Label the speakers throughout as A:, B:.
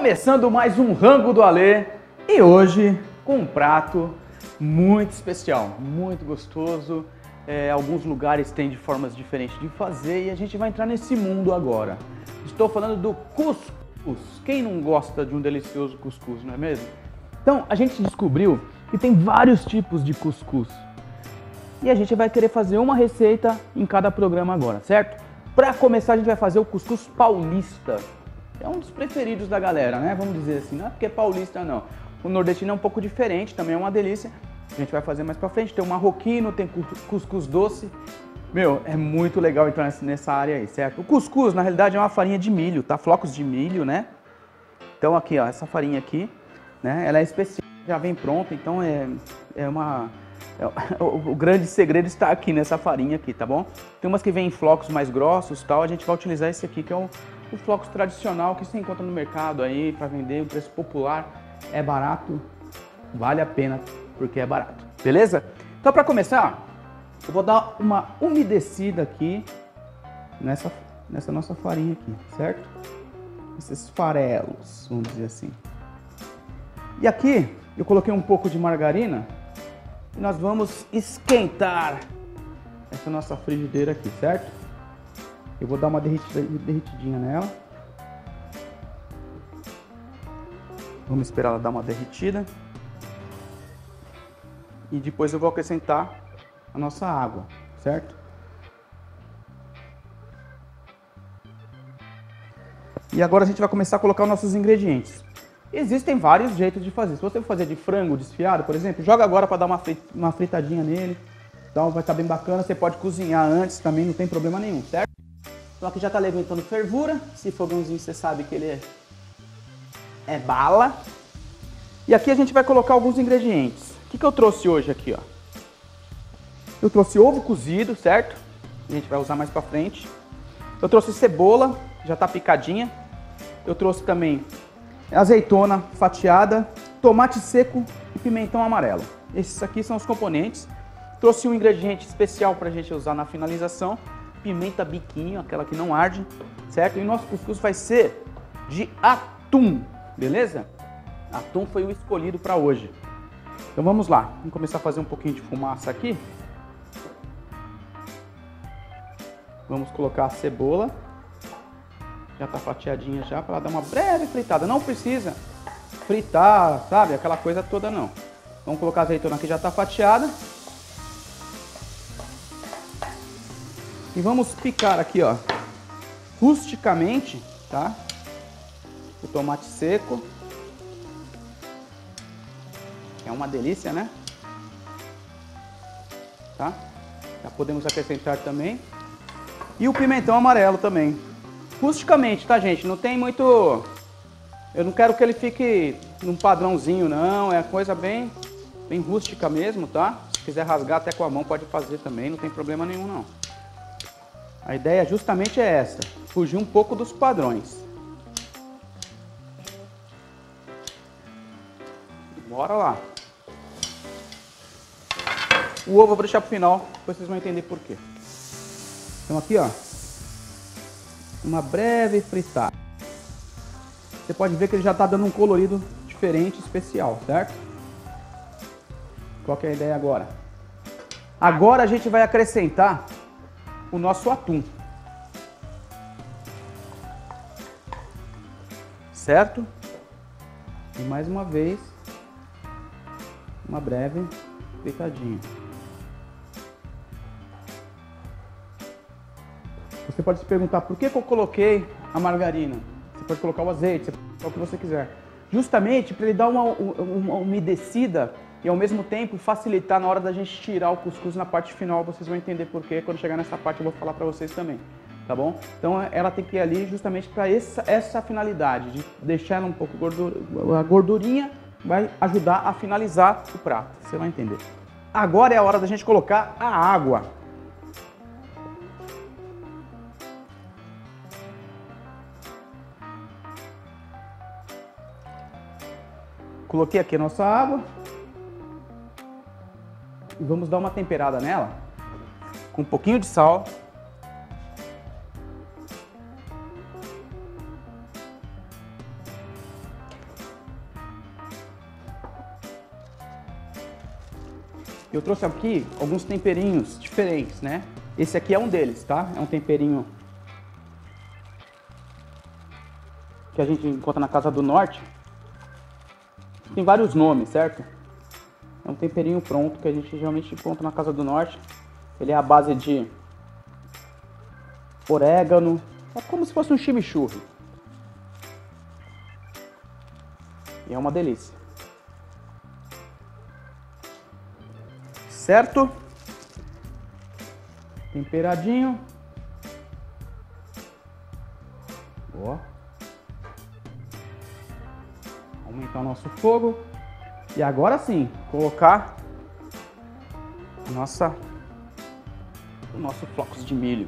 A: Começando mais um Rango do Alê e hoje com um prato muito especial, muito gostoso. Alguns lugares têm de formas diferentes de fazer e a gente vai entrar nesse mundo agora. Estou falando do cuscuz. Quem não gosta de um delicioso cuscuz, não é mesmo? Então, a gente descobriu que tem vários tipos de cuscuz. E a gente vai querer fazer uma receita em cada programa agora, certo? Para começar, a gente vai fazer o cuscuz paulista. É um dos preferidos da galera, né? Vamos dizer assim, não é porque é paulista não. O nordestino é um pouco diferente, também é uma delícia. A gente vai fazer mais pra frente. Tem o marroquino, tem cuscuz doce. Meu, é muito legal entrar nessa área aí, certo? O cuscuz, na realidade, é uma farinha de milho, tá? Flocos de milho, né? Então aqui, ó, essa farinha aqui, né? Ela é especial, já vem pronta, então o grande segredo está aqui nessa farinha aqui, tá bom? Tem umas que vêm em flocos mais grossos e tal, a gente vai utilizar esse aqui, que é o flocos tradicional que você encontra no mercado aí para vender, um preço popular, é barato, vale a pena porque é barato, beleza? Então para começar, eu vou dar uma umedecida aqui nessa nossa farinha aqui, certo? Esses farelos, vamos dizer assim. E aqui eu coloquei um pouco de margarina e nós vamos esquentar essa nossa frigideira aqui, certo? Eu vou dar uma derretidinha nela. Vamos esperar ela dar uma derretida. E depois eu vou acrescentar a nossa água, certo? E agora a gente vai começar a colocar os nossos ingredientes. Existem vários jeitos de fazer. Se você for fazer de frango desfiado, por exemplo, joga agora para dar uma fritadinha nele. Então vai estar bem bacana. Você pode cozinhar antes também, não tem problema nenhum, certo? Então aqui já está levantando fervura. Esse fogãozinho você sabe que ele é bala. E aqui a gente vai colocar alguns ingredientes. O que eu trouxe hoje aqui, ó? Eu trouxe ovo cozido, certo? A gente vai usar mais pra frente. Eu trouxe cebola, já está picadinha. Eu trouxe também azeitona fatiada, tomate seco e pimentão amarelo. Esses aqui são os componentes. Trouxe um ingrediente especial pra gente usar na finalização. Pimenta biquinho, aquela que não arde, certo? E o nosso cuscuz vai ser de atum, beleza? Atum foi o escolhido para hoje. Então vamos lá, vamos começar a fazer um pouquinho de fumaça aqui. Vamos colocar a cebola. Já tá fatiadinha já, para ela dar uma breve fritada. Não precisa fritar, sabe? Aquela coisa toda não. Vamos colocar a azeitona que já tá fatiada. E vamos picar aqui, ó, rusticamente, tá? O tomate seco. É uma delícia, né? Tá? Já podemos acrescentar também. E o pimentão amarelo também. Rusticamente, tá, gente? Não tem muito... Eu não quero que ele fique num padrãozinho, não. É coisa bem rústica mesmo, tá? Se quiser rasgar até com a mão, pode fazer também. Não tem problema nenhum, não. A ideia justamente é essa, fugir um pouco dos padrões. Bora lá. O ovo eu vou deixar pro final, depois vocês vão entender por quê. Então aqui, ó, uma breve fritada. Você pode ver que ele já tá dando um colorido diferente, especial, certo? Qual que é a ideia agora? Agora a gente vai acrescentar o nosso atum, certo? E mais uma vez, uma breve fritadinha. Você pode se perguntar por que eu coloquei a margarina. Você pode colocar o azeite, você pode colocar o que você quiser. Justamente para ele dar uma umedecida e ao mesmo tempo facilitar na hora da gente tirar o cuscuz na parte final. Vocês vão entender por quê. Quando chegar nessa parte eu vou falar para vocês também, tá bom? Então ela tem que ir ali justamente para essa finalidade, de deixar ela um pouco a gordurinha vai ajudar a finalizar o prato, você vai entender. Agora é a hora da gente colocar a água. Coloquei aqui a nossa água. E vamos dar uma temperada nela com um pouquinho de sal. Eu trouxe aqui alguns temperinhos diferentes, né? Esse aqui é um deles, tá? É um temperinho que a gente encontra na Casa do Norte. Tem vários nomes, certo? É um temperinho pronto que a gente geralmente encontra na Casa do Norte. Ele é à base de orégano, é como se fosse um chimichurri. E é uma delícia. Certo? Temperadinho. Ó. Aumentar o nosso fogo. E agora sim, colocar o nosso flocos de milho.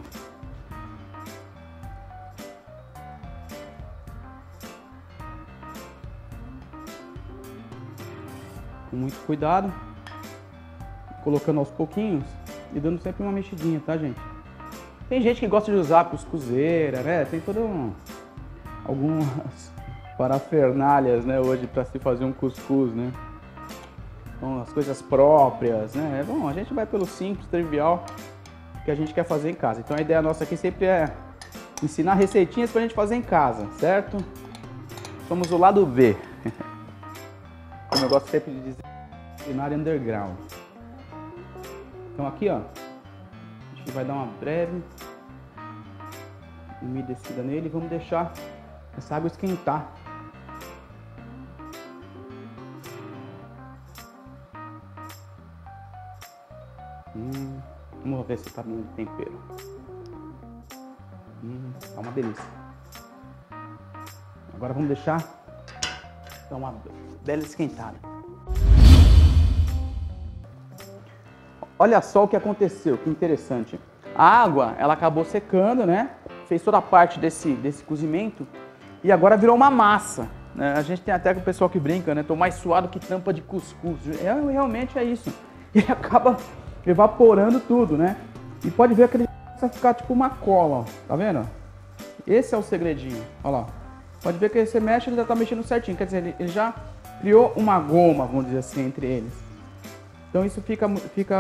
A: Com muito cuidado, colocando aos pouquinhos e dando sempre uma mexidinha, tá, gente? Tem gente que gosta de usar cuscuzeira, né? Tem algumas parafernálias, né, hoje para se fazer um cuscuz, né? Então, as coisas próprias, né? É bom, a gente vai pelo simples, trivial que a gente quer fazer em casa. Então a ideia nossa aqui sempre é ensinar receitinhas pra gente fazer em casa, certo? Somos o lado B. Como eu gosto sempre de dizer, culinária underground. Então aqui, ó, a gente vai dar uma breve umedecida nele e vamos deixar essa água esquentar. Vamos ver se tá bom de tempero. Tá uma delícia. Agora vamos deixar dar uma bela esquentada. Olha só o que aconteceu, que interessante. A água, ela acabou secando, né? Fez toda a parte desse cozimento e agora virou uma massa. Né? A gente tem até o pessoal que brinca, né? Tô mais suado que tampa de cuscuz. Realmente é isso. Ele acaba evaporando tudo, né? E pode ver que ele vai ficar tipo uma cola, ó. Tá vendo? Esse é o segredinho. Olha lá. Pode ver que você mexe, ele já tá mexendo certinho. Quer dizer, ele já criou uma goma, vamos dizer assim, entre eles. Então isso fica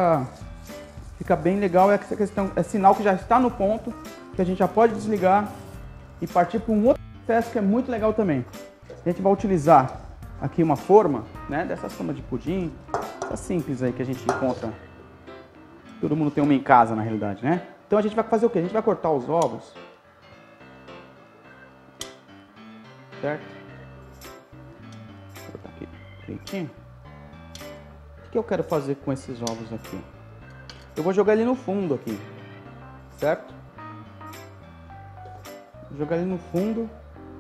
A: bem legal. É questão, é sinal que já está no ponto, que a gente já pode desligar e partir para um outro processo que é muito legal também. A gente vai utilizar aqui uma forma, né? Dessas formas de pudim, essa simples aí que a gente encontra. Todo mundo tem uma em casa, na realidade, né? Então a gente vai fazer o quê? A gente vai cortar os ovos. Certo? Vou cortar aqui direitinho. O que eu quero fazer com esses ovos aqui? Eu vou jogar ele no fundo aqui. Certo? Vou jogar ele no fundo.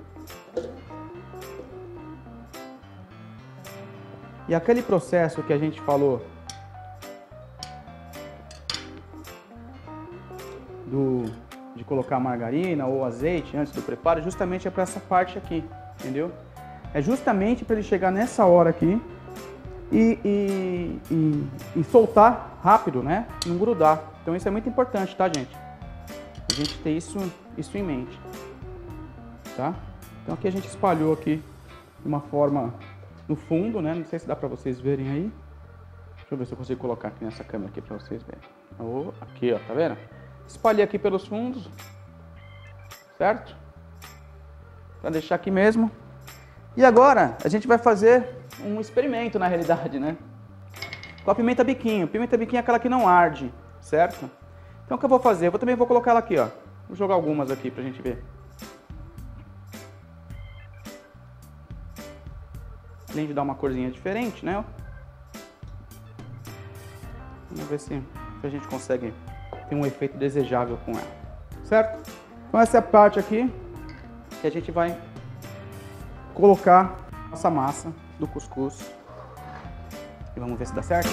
A: E aquele processo que a gente falou de colocar margarina ou azeite antes do preparo, justamente é para essa parte aqui, entendeu? É justamente para ele chegar nessa hora aqui e soltar rápido, né? Não grudar. Então isso é muito importante, tá, gente? A gente ter isso em mente, tá? Então aqui a gente espalhou aqui de uma forma no fundo, né? Não sei se dá para vocês verem aí. Deixa eu ver se eu consigo colocar aqui nessa câmera aqui para vocês verem. Aqui, ó, tá vendo? Espalhei aqui pelos fundos, certo? Para deixar aqui mesmo. E agora a gente vai fazer um experimento, na realidade, né? Com a pimenta biquinho. Pimenta biquinho é aquela que não arde, certo? Então o que eu vou fazer? Eu também vou colocar ela aqui, ó. Vou jogar algumas aqui pra gente ver. Além de dar uma corzinha diferente, né? Vamos ver se a gente consegue ter um efeito desejável com ela, certo? Então essa é a parte aqui que a gente vai colocar nossa massa do cuscuz e vamos ver se dá certo.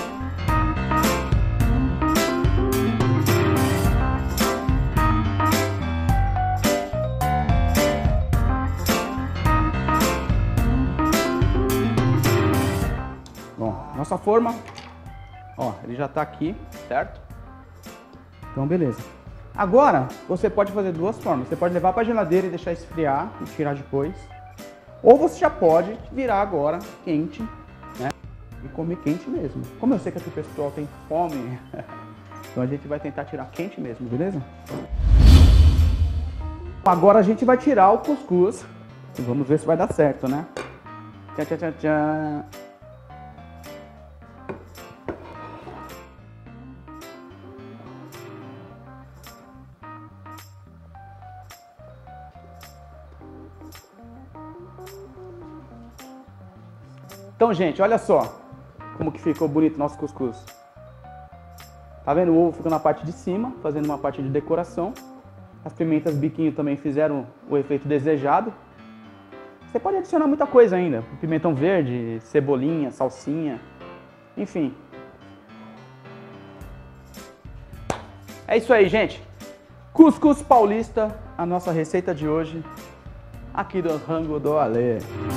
A: Bom, nossa forma, ó, ele já tá aqui, certo? Então, beleza. Agora, você pode fazer duas formas. Você pode levar para a geladeira e deixar esfriar e tirar depois. Ou você já pode virar agora, quente, né? e comer quente mesmo. Como eu sei que aqui o pessoal tem fome, então a gente vai tentar tirar quente mesmo, beleza? Agora a gente vai tirar o cuscuz e vamos ver se vai dar certo, né? Tchan, tchan, tchan, tchan. Então, gente, olha só como que ficou bonito o nosso cuscuz. Tá vendo? O ovo ficou na parte de cima, fazendo uma parte de decoração. As pimentas biquinho também fizeram o efeito desejado. Você pode adicionar muita coisa ainda. Pimentão verde, cebolinha, salsinha, enfim. É isso aí, gente. Cuscuz paulista, a nossa receita de hoje, aqui do Rango do Ale.